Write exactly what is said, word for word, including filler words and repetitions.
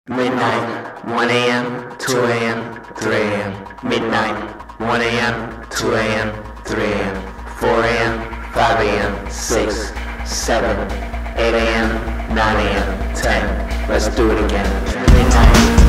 Midnight, one A M, two A M, three A M. Midnight, one A M, two A M, three A M. four A M, five A M, six, seven, eight A M, nine A M, ten. Let's do it again. Midnight.